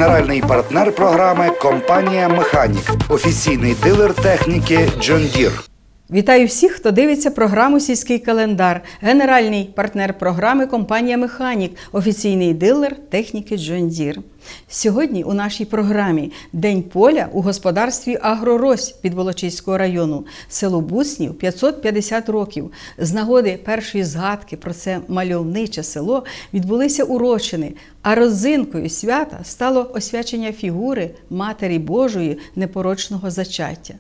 Генеральний партнер програми – компанія «Механік», офіційний дилер техніки John Deere. Вітаю всіх, хто дивиться програму «Сільський календар». Генеральний партнер програми – компанія «Механік», офіційний дилер техніки John Deere. Сьогодні у нашій програмі День поля у господарстві «Агрорось» Підволочиського району. Селу Буцнів 550 років. З нагоди першої згадки про це мальовниче село відбулися урочини, а родзинкою свята стало освячення фігури Матері Божої непорочного зачаття.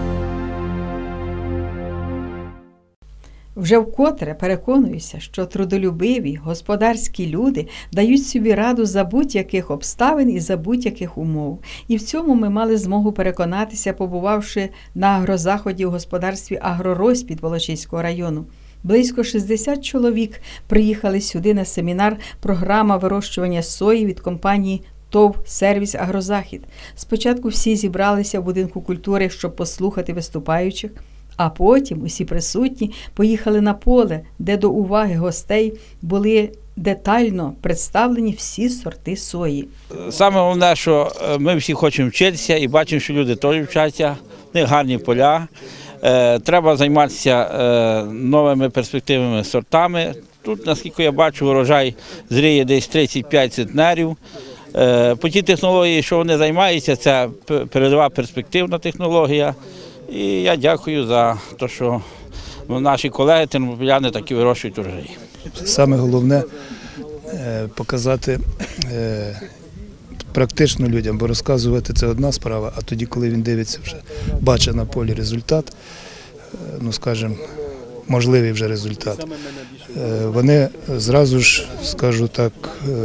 Вже вкотре переконуюся, що трудолюбиві, господарські люди дають собі раду за будь-яких обставин і за будь-яких умов. І в цьому ми мали змогу переконатися, побувавши на агрозаході у господарстві «Агрорось» Підволочиського району. Близько 60 чоловік приїхали сюди на семінар «Програма вирощування сої» від компанії ТОВ «Сервіс Агрозахід». Спочатку всі зібралися в будинку культури, щоб послухати виступаючих, а потім усі присутні поїхали на поле, де до уваги гостей були детально представлені всі сорти сої. Саме головне, що ми всі хочемо вчитися і бачимо, що люди теж вчаться, в них гарні поля. Треба займатися новими перспективними сортами. Тут, наскільки я бачу, урожай зріє десь 35 центнерів. По тій технології, що вони займаються, це передова перспективна технологія. І я дякую за те, що наші колеги, тернополяни, такі вирощують урожаї. Саме головне – показати практично людям, бо розказувати – це одна справа, а тоді, коли він дивиться, вже бачить на полі результат, ну, скажімо, можливий вже результат, вони зразу ж, скажу так,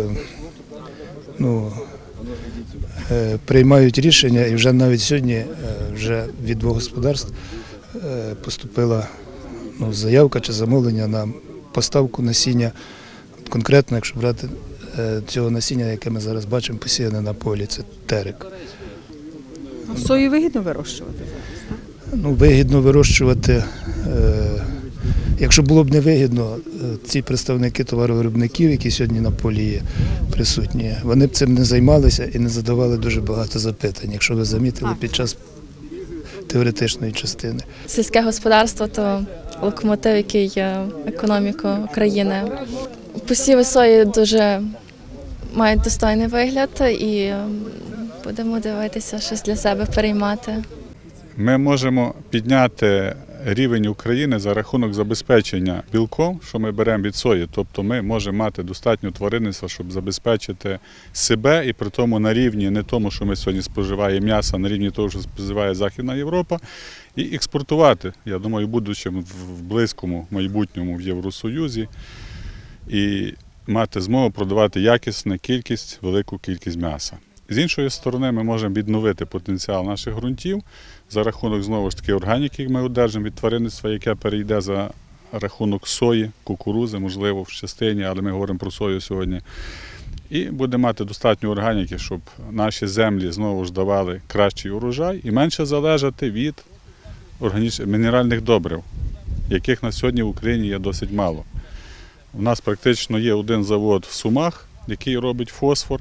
ну, приймають рішення, і вже навіть сьогодні вже від двох господарств поступила заявка чи замовлення на поставку насіння. Конкретно, якщо брати цього насіння, яке ми зараз бачимо, посіяне на полі, це терек. Сою вигідно вирощувати? Ну, вигідно вирощувати. Якщо було б невигідно, ці представники товаровиробників, які сьогодні на полі є присутні, вони б цим не займалися і не задавали дуже багато запитань, якщо ви замітили під час теоретичної частини. Сільське господарство – то локомотив, який економіку країни. Посіви сої дуже мають достойний вигляд і будемо дивитися, щось для себе переймати. Ми можемо підняти рівень України за рахунок забезпечення білком, що ми беремо від сої. Тобто ми можемо мати достатньо тваринництва, щоб забезпечити себе, і при тому на рівні не тому, що ми сьогодні споживаємо м'ясо, а на рівні того, що споживає Західна Європа, і експортувати, я думаю, будучи в близькому майбутньому в Євросоюзі, і мати змогу продавати якісну кількість, велику кількість м'яса. З іншої сторони, ми можемо відновити потенціал наших ґрунтів за рахунок, знову ж таки, органіки, які ми одержимо від тваринництва, яке перейде за рахунок сої, кукурузи, можливо, в частині, але ми говоримо про сою сьогодні. І будемо мати достатньо органіки, щоб наші землі знову ж давали кращий урожай і менше залежати від мінеральних добрив, яких на сьогодні в Україні є досить мало. У нас практично є один завод в Сумах, який робить фосфор.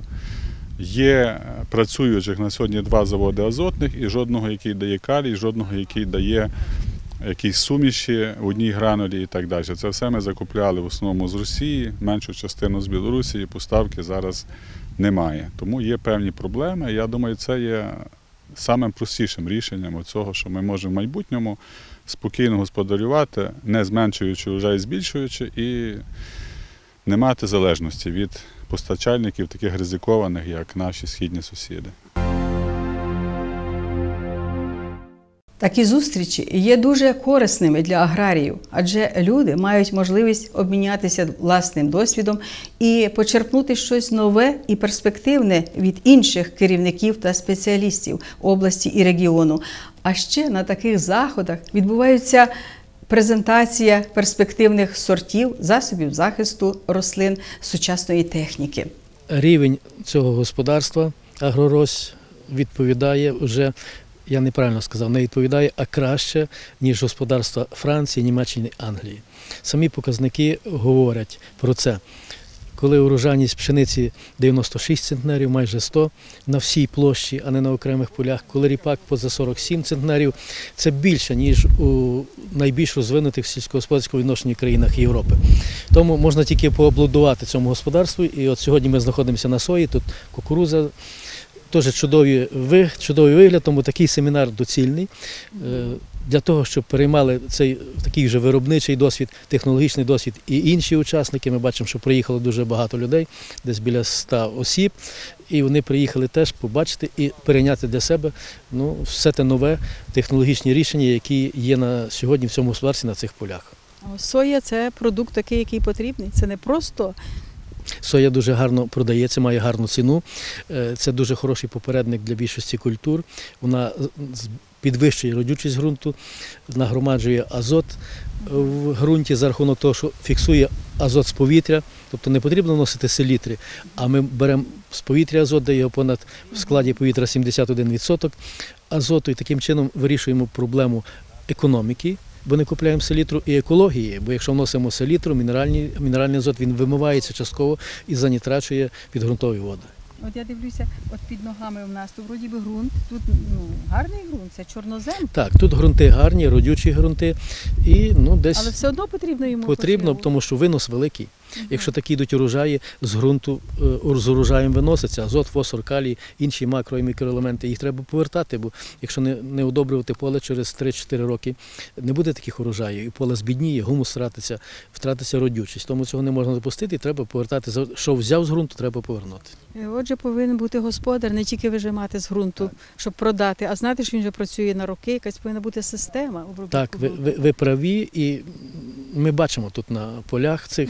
Є працюючих на сьогодні 2 заводи азотних і жодного, який дає калій, жодного, який дає якісь суміші в одній гранулі і так далі. Це все ми закупляли в основному з Росії, меншу частину з Білорусі, і поставки зараз немає. Тому є певні проблеми. Я думаю, це є самим простішим рішенням цього, що ми можемо в майбутньому спокійно господарювати, не зменшуючи урожай, збільшуючи, і не мати залежності від постачальників таких ризикованих, як наші східні сусіди. Такі зустрічі є дуже корисними для аграріїв, адже люди мають можливість обмінятися власним досвідом і почерпнути щось нове і перспективне від інших керівників та спеціалістів області і регіону. А ще на таких заходах відбуваються презентація перспективних сортів, засобів захисту рослин, сучасної техніки. Рівень цього господарства «Агрорось» відповідає вже, я неправильно сказав, не відповідає, а краще, ніж господарства Франції, Німеччини, Англії. Самі показники говорять про це. коли урожайність пшениці 96 центнерів, майже 100 на всій площі, а не на окремих полях, коли ріпак поза 47 центнерів, це більше, ніж у найбільш розвинутих сільськогосподарському відношенні країнах Європи. Тому можна тільки поаплодувати цьому господарству. І от сьогодні ми знаходимося на сої, тут кукурудза, теж чудовий вигляд, тому такий семінар доцільний для того, щоб переймали цей такий вже виробничий досвід, технологічний досвід і інші учасники. Ми бачимо, що приїхало дуже багато людей, десь біля 100 осіб, і вони приїхали теж побачити і перейняти для себе все те нове технологічні рішення, які є на сьогодні в цьому господарстві на цих полях. Соя – це продукт такий, який потрібний. Це не просто... Соя дуже гарно продається, має гарну ціну. Це дуже хороший попередник для більшості культур. Вона підвищує родючість ґрунту, нагромаджує азот в ґрунті за рахунок того, що фіксує азот з повітря. Тобто не потрібно вносити селітри, а ми беремо з повітря азот, де його понад в складі повітря 71% азоту, і таким чином вирішуємо проблему економіки, бо не купуємо селітру, і екології, бо якщо вносимо селітру, мінеральний азот, він вимивається частково і занітрачує підґрунтові води. От я дивлюся, от під ногами у нас, то вроді би ґрунт, тут гарний ґрунт, це чорнозем. Так, тут ґрунти гарні, родючі ґрунти, і десь... Але все одно потрібно йому Потрібно, тому що винос великий. Якщо такі йдуть урожаї, з ґрунту з урожаєм виноситься азот, фосфор, калій, інші макро- і мікроелементи, їх треба повертати, бо якщо не удобрювати поле через 3-4 роки, не буде таких урожаїв, і поле збідніє, гумус втратиться родючість. Тому цього не можна допустити, і треба повертати, що взяв з ґрунту, треба повернути. Отже, повинен бути господар, не тільки вижимати з ґрунту, щоб продати, а знати, що він вже працює на роки, якась повинна бути система обробітку. Так, ви праві, і ми бачимо тут на полях цих,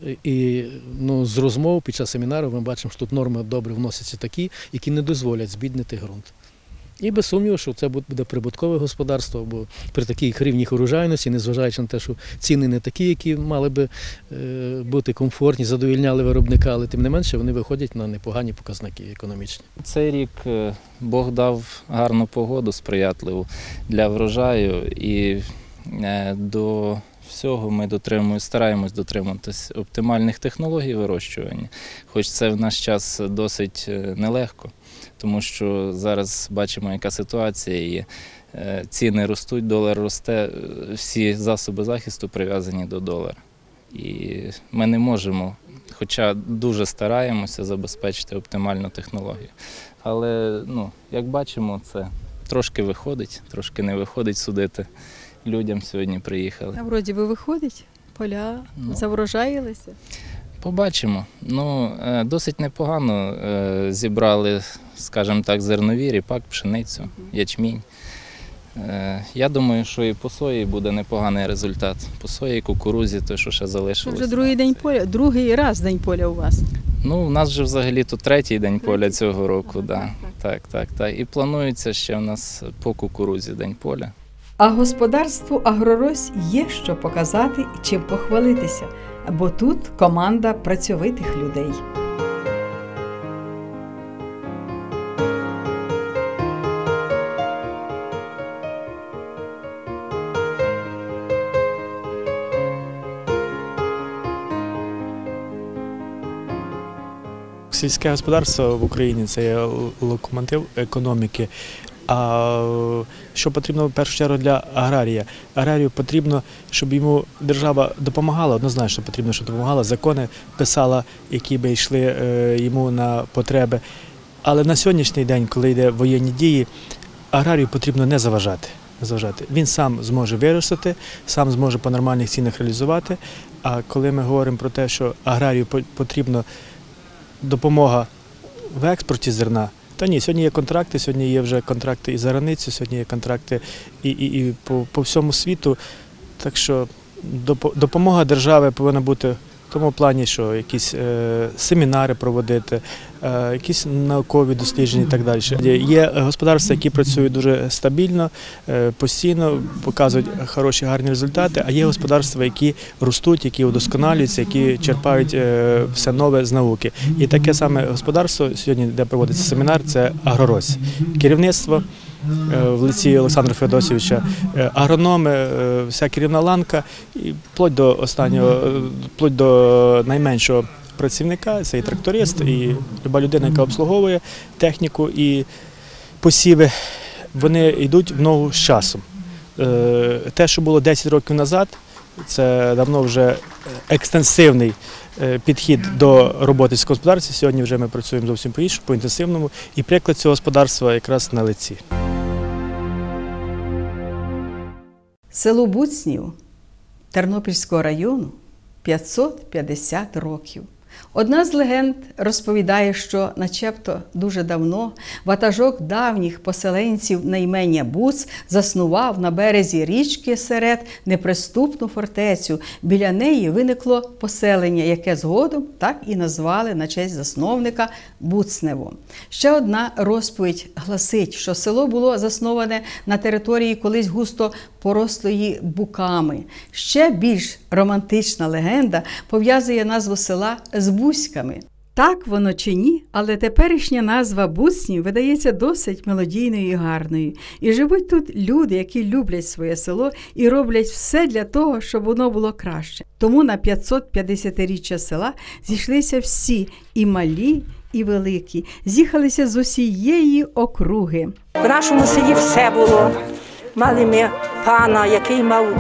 і з розмов під час семінару ми бачимо, що тут норми добре вносяться такі, які не дозволять збіднити ґрунт. І без сумніву, що це буде прибуткове господарство, бо при такій рівні урожайності, незважаючи на те, що ціни не такі, які мали би бути комфортні, задовольняли виробника, але тим не менше вони виходять на непогані показники економічні. Цей рік Бог дав гарну погоду, сприятливу для врожаю, і до всього ми стараємось дотримуватись оптимальних технологій вирощування, хоч це в наш час досить нелегко, тому що зараз бачимо, яка ситуація є. Ціни ростуть, долар росте, всі засоби захисту прив'язані до долара. І ми не можемо, хоча дуже стараємося забезпечити оптимальну технологію. Але, як бачимо, це трошки виходить, трошки не виходить судити. Людям сьогодні приїхали. А вроді би виходить, поля заврожаїлися? Побачимо. Досить непогано зібрали, скажімо так, зернові, ріпак, пшеницю, ячмінь. Я думаю, що і по сої буде непоганий результат. По сої, кукурудзі, той, що ще залишилося. Це вже другий раз день поля у вас. У нас вже взагалі-то третій день поля цього року. Так. І планується ще в нас по кукурудзі день поля. А господарству «Агрорось» є що показати і чим похвалитися, бо тут команда працьовитих людей. Сільське господарство в Україні – це є локомотив економіки. А що потрібно в першу чергу для аграрія? Аграрію потрібно, щоб йому держава допомагала, однозначно потрібно, щоб допомагала, закони писала, які би йшли йому на потреби. Але на сьогоднішній день, коли йде воєнні дії, аграрію потрібно не заважати. Він сам зможе виростити, сам зможе по нормальних цінах реалізувати. А коли ми говоримо про те, що аграрію потрібна допомога в експорті зерна, та ні, сьогодні є контракти, сьогодні є вже контракти і за границю, сьогодні є контракти і по всьому світу. Так що допомога держави повинна бути в тому плані, що якісь семінари проводити, якісь наукові дослідження і так далі. Є господарства, які працюють дуже стабільно, постійно, показують хороші, гарні результати, а є господарства, які ростуть, які удосконалюються, які черпають все нове з науки. І таке саме господарство сьогодні, де проводиться семінар, це «Агрорось». Керівництво в лиці Олександра Феодосійовича, агрономи, вся керівна ланка, і вплоть до найменшого працівника, це і тракторист, і люба людина, яка обслуговує техніку і посіви, вони йдуть в ногу з часом. Те, що було 10 років назад, це давно вже екстенсивний підхід до роботи сільського господарства. Сьогодні вже ми працюємо зовсім по-іншому, по-інтенсивному, і приклад цього господарства якраз на лиці. Селу Буцнів Тернопільського району 550 років. Одна з легенд розповідає, що начебто дуже давно ватажок давніх поселенців на ім'я Буц заснував на березі річки Серед неприступну фортецю. Біля неї виникло поселення, яке згодом так і назвали на честь засновника Буцнево. Ще одна розповідь гласить, що село було засноване на території колись густо порослої буками. Ще більш романтична легенда пов'язує назву села з Бузьками. Так воно чи ні, але теперішня назва Буцнів видається досить мелодійною і гарною. І живуть тут люди, які люблять своє село і роблять все для того, щоб воно було краще. Тому на 550-річчя села зійшлися всі, і малі, і великі. З'їхалися з усієї округи. В нашому селі все було. Мали ми пана, який мав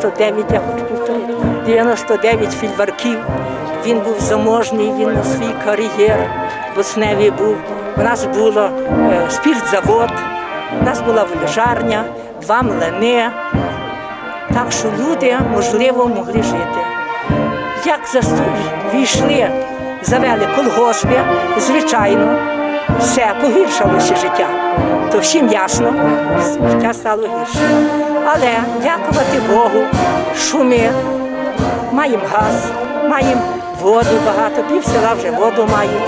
99 фільварків. Він був заможний, він на свій кар'єр буцневий був. У нас був спіртзавод, у нас була вележарня, 2 млини. Так що люди, можливо, могли жити. Як війшли, завели колгоспи, звичайно, все, погіршилося життя. То всім ясно, життя стало гірше. Але дякувати Богу, що ми маємо газ, маємо воду багато, пів села вже воду мають.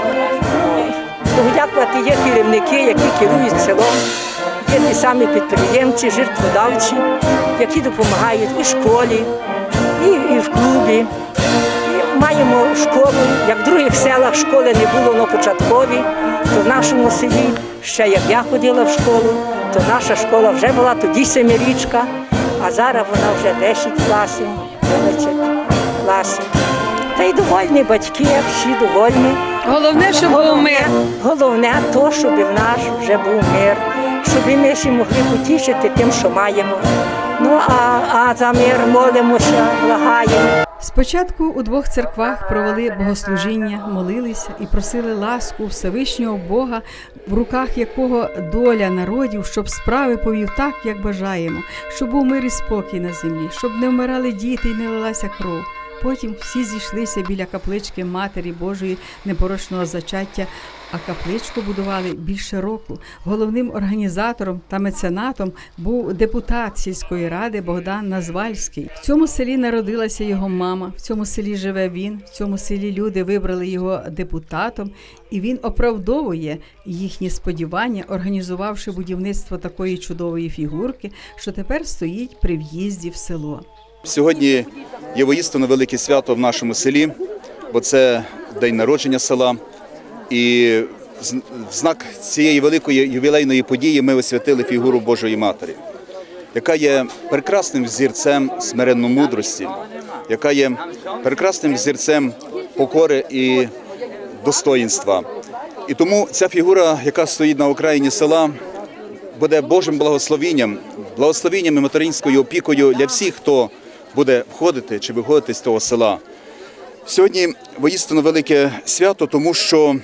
Дякувати є керівники, які керують селом, є ті самі підприємці, жертводавці, які допомагають і в школі, і в клубі. І маємо школу, як в других селах школи не було, але початкові, то в нашому селі, ще як я ходила в школу, то наша школа вже була тоді 7-річка, а зараз вона вже 10 класів, 11 класів. Та й довольні батьки, всі довольні. Головне, щоб був мир. Головне то, щоб в нас вже був мир, щоб ми всі могли потішити тим, що маємо. Ну, а за мир молимося, благаємо. Спочатку у 2 церквах провели богослужіння, молилися і просили ласку Всевишнього Бога, в руках якого доля народів, щоб справи повів так, як бажаємо, щоб був мир і спокій на землі, щоб не вмирали діти і не лилася кров. Потім всі зійшлися біля каплички Матері Божої непорочного зачаття, а капличку будували більше року. Головним організатором та меценатом був депутат сільської ради Богдан Назвальський. В цьому селі народилася його мама, в цьому селі живе він, в цьому селі люди вибрали його депутатом, і він оправдовує їхні сподівання, організувавши будівництво такої чудової фігурки, що тепер стоїть при в'їзді в село. Сьогодні є воістину велике свято в нашому селі, бо це день народження села. І в знак цієї великої ювілейної події ми освятили фігуру Божої Матері, яка є прекрасним взірцем смиренно-мудрості, яка є прекрасним взірцем покори і достоїнства. І тому ця фігура, яка стоїть на окраїні села, буде Божим благословінням і материнською опікою для всіх, хто буде входити чи виходити з того села. Сьогодні воістину велике свято, тому що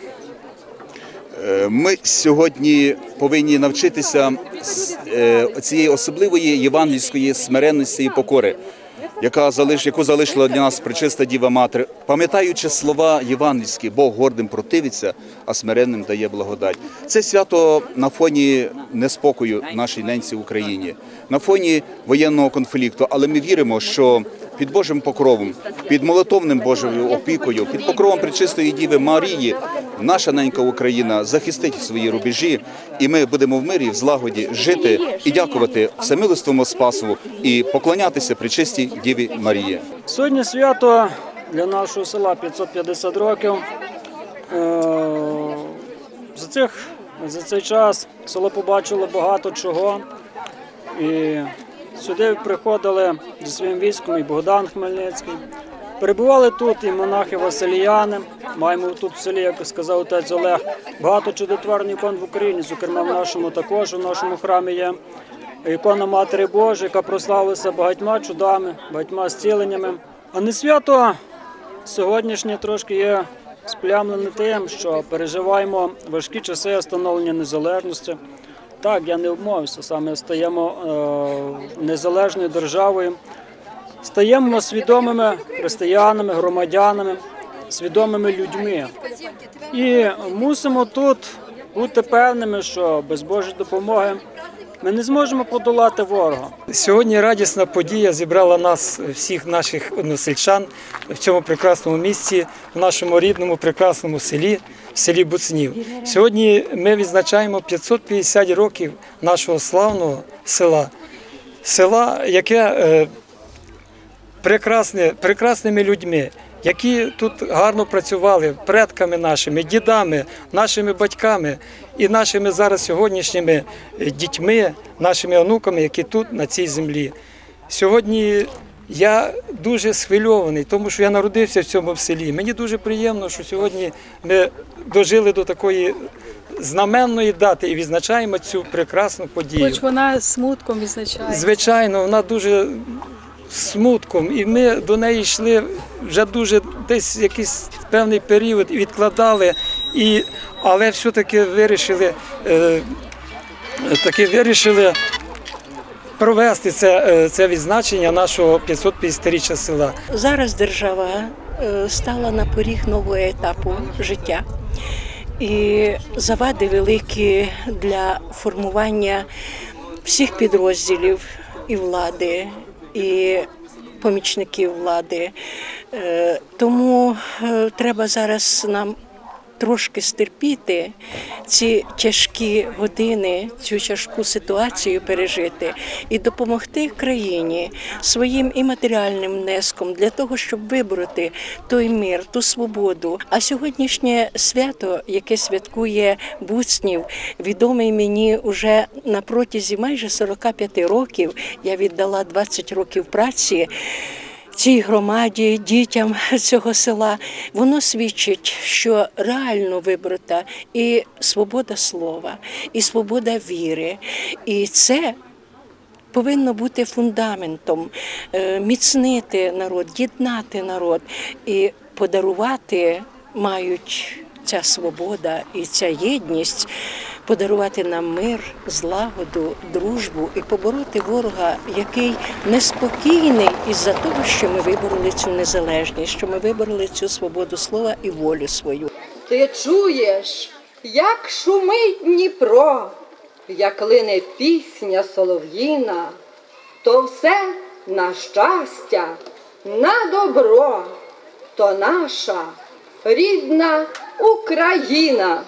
ми сьогодні повинні навчитися цієї особливої євангельської смиренності і покори, яку залишила для нас пречиста Діва Матір, пам'ятаючи слова євангельські: Бог гордим противиться, а смиренним дає благодать. Це свято на фоні неспокою в нашій ненці Україні, на фоні воєнного конфлікту, але ми віримо, що під Божим покровом, під молитовним Божою опікою, під покровом пречистої Діви Марії наша ненька Україна захистить свої рубежі, і ми будемо в мирі, в злагоді жити і дякувати всемилостивому Спасову і поклонятися пречистій Діві Марії. Сьогодні свято для нашого села 550 років. За цей час село побачило багато чого. І сюди приходили зі своїм військом і Богдан Хмельницький, Перебували тут і монахи-василіяни. Маємо тут в селі, як сказав отець Олег, багато чудотворних ікон в Україні. Зокрема, в нашому храмі є ікона Матері Божої, яка прославилася багатьма чудами, багатьма зціленнями. А не свято сьогоднішнє трошки є сплямлене тим, що переживаємо важкі часи становлення незалежності. Так, я не обмовився, саме стаємо незалежною державою, стаємо свідомими християнами, громадянами, свідомими людьми. І мусимо тут бути певними, що без Божої допомоги ми не зможемо подолати ворога. Сьогодні радісна подія зібрала нас, всіх наших односельчан, в цьому прекрасному місці, в нашому рідному прекрасному селі, в селі Буцнів. Сьогодні ми відзначаємо 550 років нашого славного села, яке прекрасними людьми, які тут гарно працювали, предками нашими, дідами, нашими батьками і нашими зараз сьогоднішніми дітьми, нашими онуками, які тут, на цій землі. Сьогодні я дуже схвильований, тому що я народився в цьому селі. Мені дуже приємно, що сьогодні ми дожили до такої знаменної дати і відзначаємо цю прекрасну подію. Хоч вона смутком відзначається. Звичайно, вона дуже смутком, і ми до неї йшли вже дуже десь якийсь певний період і відкладали, але все-таки вирішили провести це відзначення нашого 550-річчя села. Зараз держава стала на поріг нового етапу життя. І завади великі для формування всіх підрозділів і влади, і помічників влади. Тому треба зараз нам трошки стерпіти ці тяжкі години, цю тяжку ситуацію пережити і допомогти країні своїм і матеріальним внеском для того, щоб вибороти той мир, ту свободу. А сьогоднішнє свято, яке святкує Буцнів, відомий мені уже на протязі майже 45 років, я віддала 20 років праці цій громаді, дітям цього села, воно свідчить, що реально виборота і свобода слова, і свобода віри. І це повинно бути фундаментом, міцнити народ, єднати народ і подарувати мають ця свобода і ця єдність, подарувати нам мир, злагоду, дружбу і побороти ворога, який неспокійний із-за того, що ми вибороли цю незалежність, що ми вибороли цю свободу слова і волю свою. Ти чуєш, як шумить Дніпро, як лине пісня солов'їна, то все на щастя, на добро, то наша рідна Україна.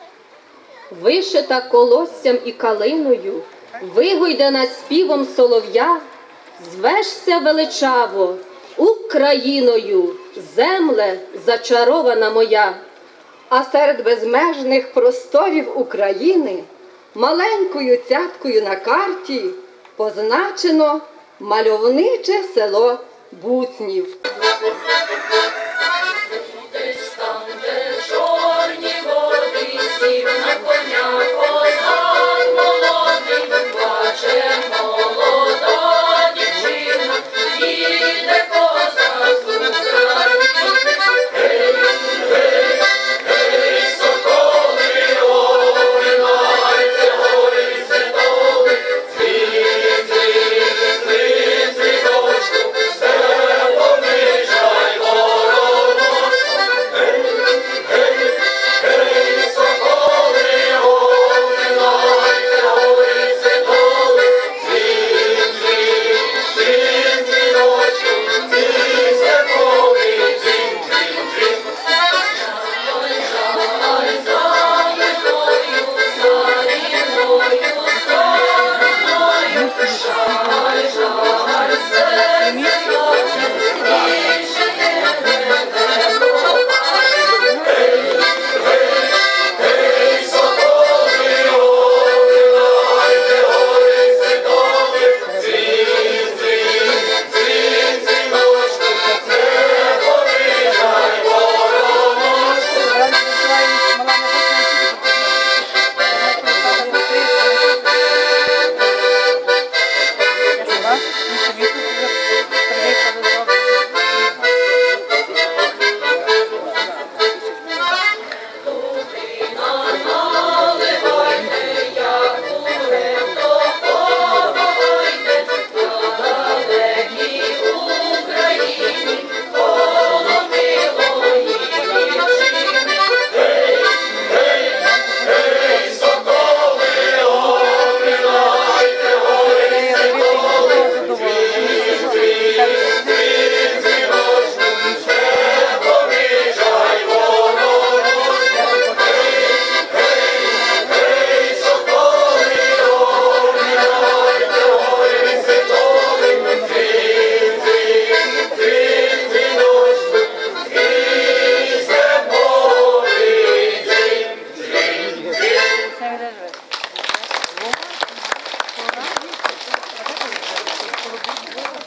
Вишита колоссям і калиною, вигойдена співом солов'я, звешся величаво Україною, земле зачарована моя. А серед безмежних просторів України маленькою цяткою на карті позначено мальовниче село Буцнів. Ой,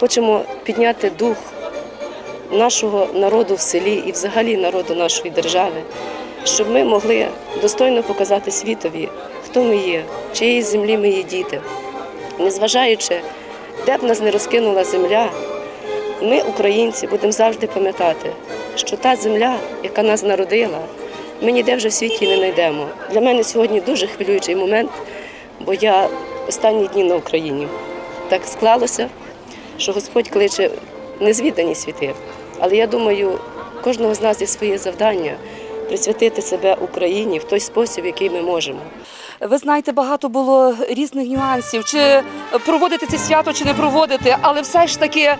хочемо підняти дух нашого народу в селі і взагалі народу нашої держави, щоб ми могли достойно показати світові, хто ми є, чиєї землі ми є діти. Незважаючи, де б нас не розкинула земля, ми, українці, будемо завжди пам'ятати, що та земля, яка нас народила, ми ніде вже в світі не знайдемо. Для мене сьогодні дуже хвилюючий момент, бо я останні дні на Україні. Так склалося, що Господь кличе незвідані світи. Але я думаю, кожного з нас є своє завдання присвятити себе Україні в той спосіб, який ми можемо. Ви знаєте, багато було різних нюансів, чи проводити це свято, чи не проводити, але все ж таки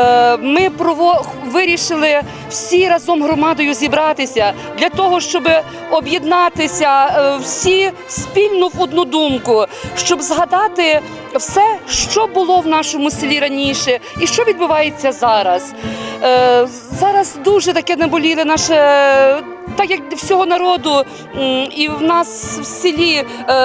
ми вирішили всі разом громадою зібратися для того, щоб об'єднатися всі спільно в одну думку, щоб згадати все, що було в нашому селі раніше і що відбувається зараз. Зараз дуже таке наболіле наше, так як всього народу, і в нас в селі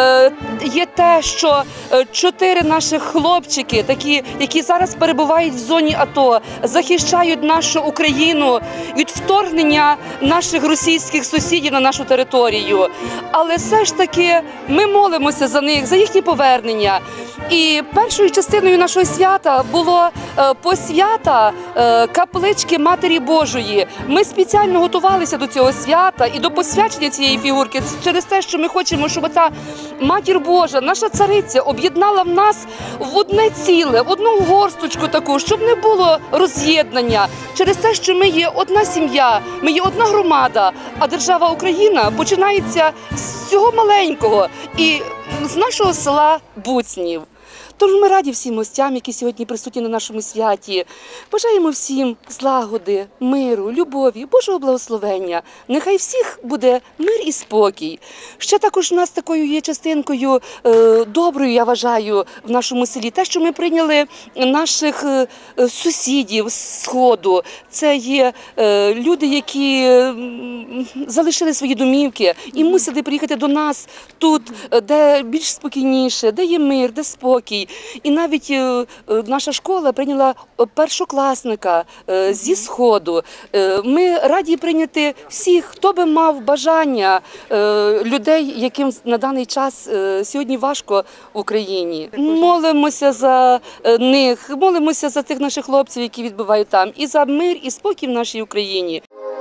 є те, що 4 наших хлопчики, такі, які зараз перебувають в зоні АТО, захищають нашу Україну від вторгнення наших російських сусідів на нашу територію. Але все ж таки ми молимося за них, за їхнє повернення. І першою частиною нашого свята було посвята каплички Матері Божої. Ми спеціально готувалися до цього свята і до посвячення цієї фігурки через те, що ми хочемо, щоб ця Матір Божа, наша цариця, об'єднала в нас в одне ціле, в одну горсточку таку, щоб не було роз'єднання. Через те, що ми є одна сім'я, ми є одна громада, а держава Україна починається з цього маленького і з нашого села Буцнів. Тож ми раді всім гостям, які сьогодні присутні на нашому святі. Бажаємо всім злагоди, миру, любові, Божого благословення. Нехай всіх буде мир і спокій. Ще також у нас такою є частинкою доброю, я вважаю, в нашому селі. Те, що ми прийняли наших сусідів з Сходу. Це є люди, які залишили свої домівки і мусили приїхати до нас тут, де більш спокійніше, де є мир, де спокій. І навіть наша школа прийняла першокласника зі Сходу. Ми раді прийняти всіх, хто би мав бажання, людей, яким на даний час сьогодні важко в Україні. Молимося за них, молимося за тих наших хлопців, які відбувають там, і за мир, і спокій в нашій Україні.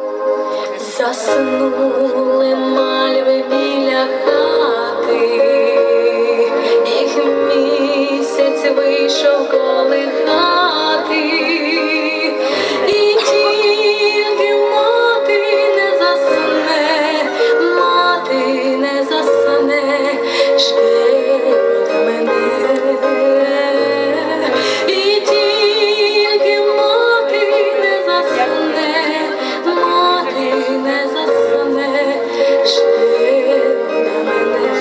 Заснули мальви біля хати, місяць вийшов колихати, і тільки мати не засне, жде мене. І тільки мати не засне, жде мене.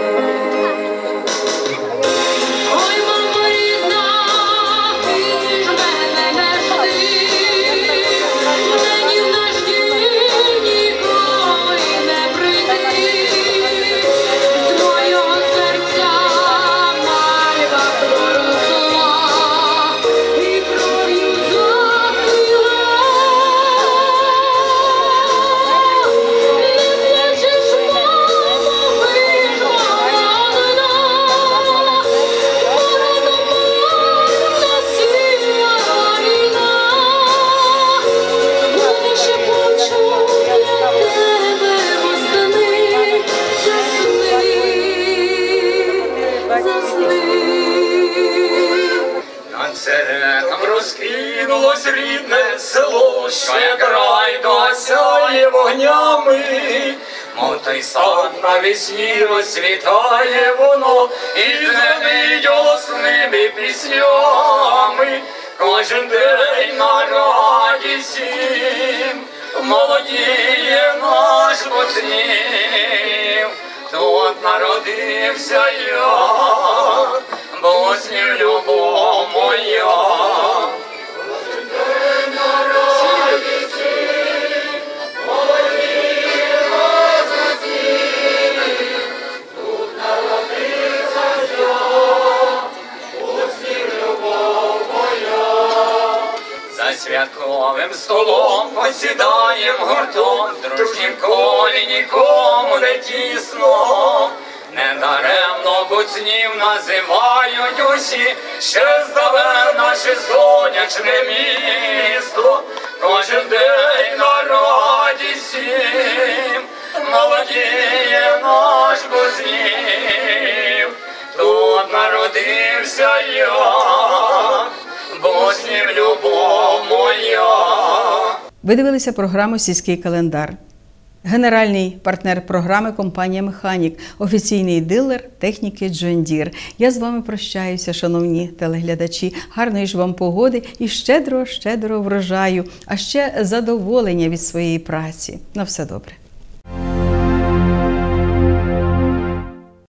Розкинулось рідне село, ще край досяє вогнями, мов той сад навесні розцвітає воно, і дзвенить голосними піснями, кожен день на радість всім, молодіє наш Буцнів, тут народився я, Буцнів, любов моя. круглим столом посідаєм гуртом, дружнім колі нікому не тісно. Недаремно Буцнів називають усі, ще здаве наше сонячне місто. Кожен день на радість всім молодіє наш Буцнів. Тут народився я, Буцнів, любов моя. Ви дивилися програму «Сільський календар». Генеральний партнер програми – компанія «Механік», офіційний дилер техніки John Deere. Я з вами прощаюся, шановні телеглядачі. Гарної ж вам погоди і щедрого врожаю, а ще задоволення від своєї праці. На все добре.